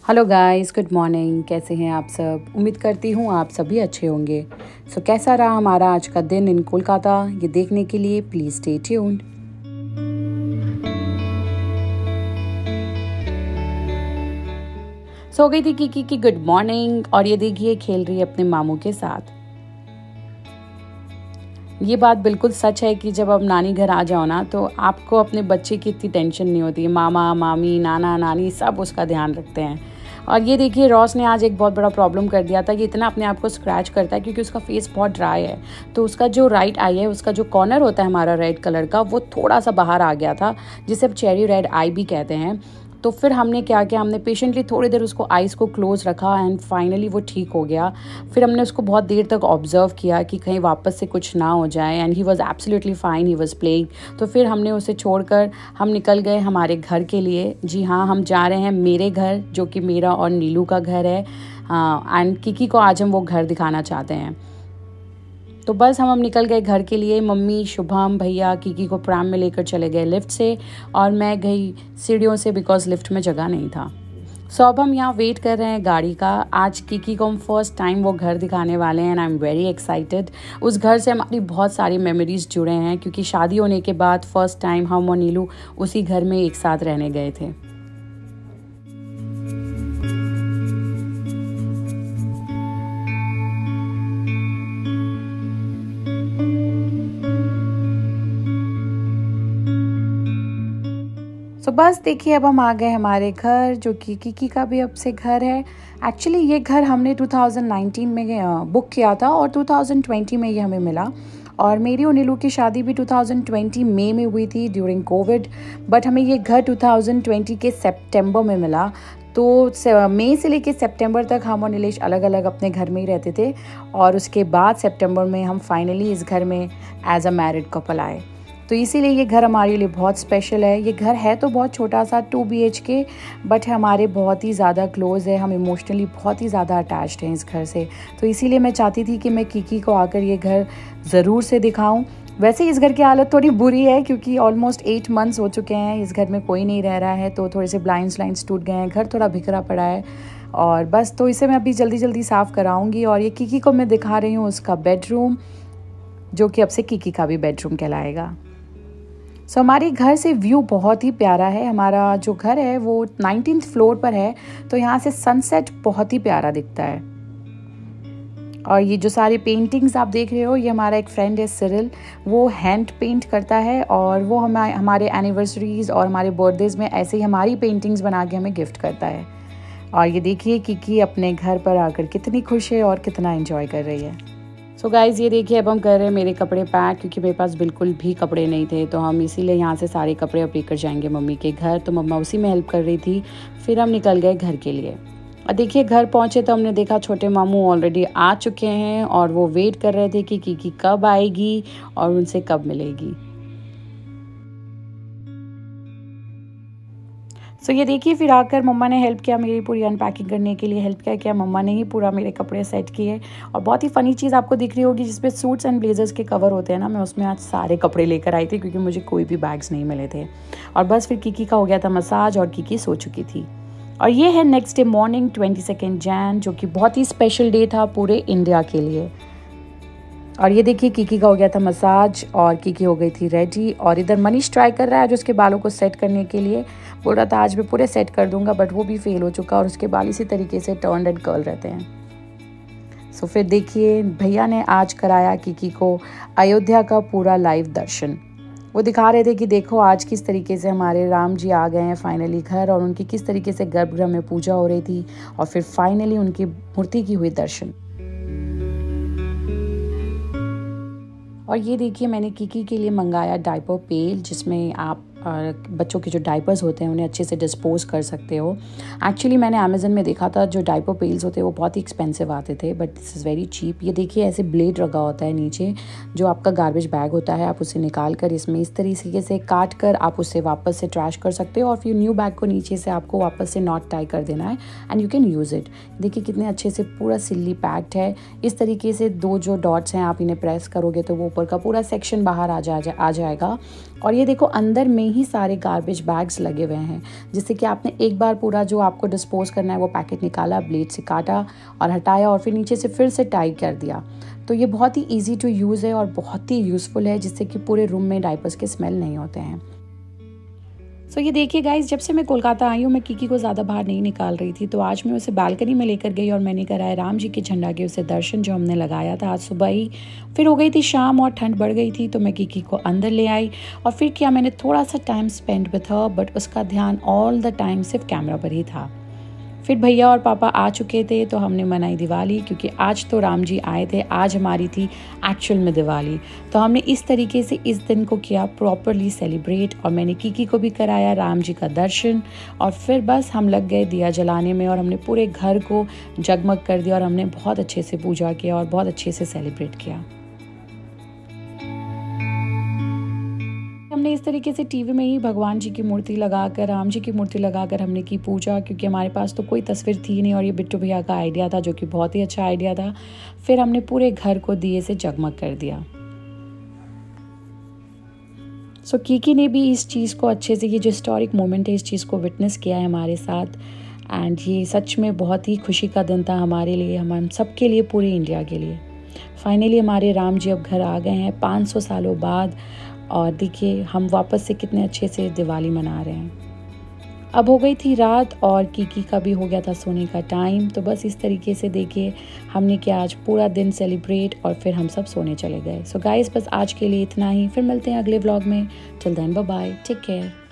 Hello guys, good morning. कैसे हैं आप सब? उम्मीद करती हूँ आप सभी अच्छे होंगे। कैसा रहा हमारा आज का दिन इन कोलकाता, ये देखने के लिए प्लीज़ स्टे ट्यून्ड। सो गई थी किकी की गुड मॉर्निंग और ये देखिए खेल रही है अपने मामू के साथ। ये बात बिल्कुल सच है कि जब आप नानी घर आ जाओ ना तो आपको अपने बच्चे की इतनी टेंशन नहीं होती है। मामा मामी नाना नानी सब उसका ध्यान रखते हैं। और ये देखिए रॉस ने आज एक बहुत बड़ा प्रॉब्लम कर दिया था। ये इतना अपने आप को स्क्रैच करता है क्योंकि उसका फेस बहुत ड्राई है, तो उसका जो राइट आई है, उसका जो कॉर्नर होता है हमारा रेड कलर का, वो थोड़ा सा बाहर आ गया था, जिसे अब चेरी रेड आई भी कहते हैं। तो फिर हमने क्या किया, हमने पेशेंटली थोड़ी देर उसको आइज़ को क्लोज रखा एंड फाइनली वो ठीक हो गया। फिर हमने उसको बहुत देर तक ऑब्जर्व किया कि कहीं वापस से कुछ ना हो जाए and he was absolutely fine, he was playing. तो फिर हमने उसे छोड़कर हम निकल गए हमारे घर के लिए। जी हाँ, हम जा रहे हैं मेरे घर, जो कि मेरा और नीलू का घर है। एंड किकी को आज हम वो घर दिखाना चाहते हैं। तो बस हम निकल गए घर के लिए। मम्मी, शुभम, भैया किकी को प्रैम में लेकर चले गए लिफ्ट से और मैं गई सीढ़ियों से बिकॉज लिफ्ट में जगह नहीं था। अब हम यहाँ वेट कर रहे हैं गाड़ी का। आज किकी को हम फर्स्ट टाइम वो घर दिखाने वाले हैं and I am very excited. उस घर से हमारी बहुत सारी मेमोरीज जुड़े हैं क्योंकि शादी होने के बाद फर्स्ट टाइम हम और नीलू उसी घर में एक साथ रहने गए थे। बस देखिए अब हम आ गए हमारे घर, जो कि किकी का भी अब से घर है। एक्चुअली ये घर हमने 2019 में बुक किया था और 2020 में ये हमें मिला। और मेरी और नीलू की शादी भी 2020 मई में हुई थी ड्यूरिंग कोविड, बट हमें ये घर 2020 के सितंबर में मिला। तो मई से लेके सितंबर तक हम और नीलेश अलग अलग अपने घर में ही रहते थे और उसके बाद सितंबर में हम फाइनली इस घर में एज अ मैरिड कपल आए। तो इसीलिए ये घर हमारे लिए बहुत स्पेशल है। ये घर है तो बहुत छोटा सा 2 BHK, बट हमारे बहुत ही ज़्यादा क्लोज़ है। हम इमोशनली बहुत ही ज़्यादा अटैच्ड हैं इस घर से। तो इसीलिए मैं चाहती थी कि मैं किकी को आकर ये घर ज़रूर से दिखाऊं। वैसे इस घर की हालत थोड़ी बुरी है क्योंकि ऑलमोस्ट 8 मंथ्स हो चुके हैं, इस घर में कोई नहीं रह रहा है, तो थोड़े से ब्लाइंड्स टूट गए हैं, घर थोड़ा बिखरा पड़ा है और बस। तो इसे मैं अभी जल्दी जल्दी साफ़ कराऊँगी। और ये किकी को मैं दिखा रही हूँ उसका बेडरूम, जो कि अब से किकी का भी बेडरूम कहलाएगा। हमारे घर से व्यू बहुत ही प्यारा है। हमारा जो घर है वो 19th फ्लोर पर है, तो यहाँ से सनसेट बहुत ही प्यारा दिखता है। और ये जो सारी पेंटिंग्स आप देख रहे हो, ये हमारा एक फ्रेंड है सिरिल, वो हैंड पेंट करता है और वो हमारे एनिवर्सरीज़ और हमारे बर्थडेज में ऐसे ही हमारी पेंटिंग्स बना के हमें गिफ्ट करता है। और ये देखिए किकी अपने घर पर आकर कितनी खुश है और कितना एंजॉय कर रही है। गाइज़ ये देखिए अब हम कर रहे हैं मेरे कपड़े पैक, क्योंकि मेरे पास बिल्कुल भी कपड़े नहीं थे, तो हम इसीलिए यहाँ से सारे कपड़े अब लेकर जाएंगे मम्मी के घर। तो मम्मा उसी में हेल्प कर रही थी। फिर हम निकल गए घर के लिए। और देखिए घर पहुँचे तो हमने देखा छोटे मामू ऑलरेडी आ चुके हैं और वो वेट कर रहे थे कि किकी कब आएगी और उनसे कब मिलेगी। ये देखिए फिर आकर मम्मा ने हेल्प किया, मेरी पूरी अनपैकिंग करने के लिए हेल्प किया मम्मा ने ही पूरा मेरे कपड़े सेट किए। और बहुत ही फ़नी चीज़ आपको दिख रही होगी जिसपे सूट्स एंड ब्लेजर्स के कवर होते हैं ना, मैं उसमें आज सारे कपड़े लेकर आई थी क्योंकि मुझे कोई भी बैग्स नहीं मिले थे। और बस फिर किकी का हो गया था मसाज और किकी सो चुकी थी। और ये है नेक्स्ट डे मॉर्निंग 22 जैन, जो कि बहुत ही स्पेशल डे था पूरे इंडिया के लिए। और ये देखिए किकी का हो गया था मसाज और किकी हो गई थी रेडी। और इधर मनीष ट्राई कर रहा है जो उसके बालों को सेट करने के लिए बोल रहा था आज मैं पूरे सेट कर दूंगा, बट वो भी फेल हो चुका और उसके बाल इसी तरीके से टर्न एंड कर्ल रहते हैं। फिर देखिए भैया ने आज कराया किकी को अयोध्या का पूरा लाइव दर्शन। वो दिखा रहे थे कि देखो आज किस तरीके से हमारे राम जी आ गए हैं फाइनली घर, और उनकी किस तरीके से गर्भगृह में पूजा हो रही थी और फिर फाइनली उनकी मूर्ति की हुई दर्शन। और ये देखिए मैंने किकी के लिए मंगाया डायपर पेल, जिसमें आप बच्चों के जो डायपर्स होते हैं उन्हें अच्छे से डिस्पोज कर सकते हो। एक्चुअली मैंने अमेज़न में देखा था जो डायपर पेल्स होते हैं वो बहुत ही एक्सपेंसिव आते थे, but this is very cheap. ये देखिए ऐसे ब्लेड लगा होता है नीचे, जो आपका गार्बेज बैग होता है आप उसे निकाल कर इसमें इस तरीके से काट कर आप उसे वापस से ट्रैश कर सकते हो और फिर न्यू बैग को नीचे से आपको वापस से नॉट टाई कर देना है and you can use it. देखिए कितने अच्छे से पूरा सिल्ली पैक्ड है। इस तरीके से 2 जो डॉट्स हैं आप इन्हें प्रेस करोगे तो वो ऊपर का पूरा सेक्शन बाहर आ जाएगा और ये देखो अंदर में ही सारे गार्बेज बैग्स लगे हुए हैं, जिससे कि आपने एक बार पूरा जो आपको डिस्पोज करना है वो पैकेट निकाला, ब्लेड से काटा और हटाया और फिर नीचे से फिर से टाई कर दिया। तो ये बहुत ही ईजी टू यूज़ है और बहुत ही यूज़फुल है, जिससे कि पूरे रूम में डायपर्स के स्मेल नहीं होते हैं। सो ये देखिए गाइस, जब से मैं कोलकाता आई हूँ मैं कीकी को ज़्यादा बाहर नहीं निकाल रही थी, तो आज मैं उसे बालकनी में लेकर गई और मैंने कराया राम जी के झंडा के उसे दर्शन, जो हमने लगाया था आज सुबह ही। फिर हो गई थी शाम और ठंड बढ़ गई थी, तो मैं कीकी को अंदर ले आई और फिर क्या, मैंने थोड़ा सा time spend with her, but उसका ध्यान ऑल द टाइम सिर्फ कैमरा पर ही था। फिर भैया और पापा आ चुके थे, तो हमने मनाई दिवाली, क्योंकि आज तो राम जी आए थे, आज हमारी थी एक्चुअल में दिवाली। तो हमने इस तरीके से इस दिन को किया प्रॉपरली सेलिब्रेट, और मैंने कीकी को भी कराया राम जी का दर्शन। और फिर बस हम लग गए दिया जलाने में और हमने पूरे घर को जगमग कर दिया और हमने बहुत अच्छे से पूजा किया और बहुत अच्छे से सेलिब्रेट किया। हमने इस तरीके से टीवी में ही भगवान जी की मूर्ति लगाकर, राम जी की मूर्ति लगाकर हमने की पूजा, क्योंकि हमारे पास तो कोई तस्वीर थी नहीं और ये बिट्टू भैया का आइडिया था, जो कि बहुत ही अच्छा आइडिया था। फिर हमने पूरे घर को दिए से जगमग कर दिया। सो कीकी ने भी इस चीज़ को अच्छे से, ये जो हिस्टोरिक मोमेंट है, इस चीज़ को विटनेस किया है हमारे साथ। एंड ये सच में बहुत ही खुशी का दिन था हमारे लिए, हम सब के लिए, पूरे इंडिया के लिए। फाइनली हमारे राम जी अब घर आ गए हैं 500 सालों बाद, और देखिए हम वापस से कितने अच्छे से दिवाली मना रहे हैं। अब हो गई थी रात और कीकी का भी हो गया था सोने का टाइम। तो बस इस तरीके से देखिए हमने किया आज पूरा दिन सेलिब्रेट और फिर हम सब सोने चले गए। सो गाइस, बस आज के लिए इतना ही, फिर मिलते हैं अगले व्लॉग में। Till then bye bye, take care.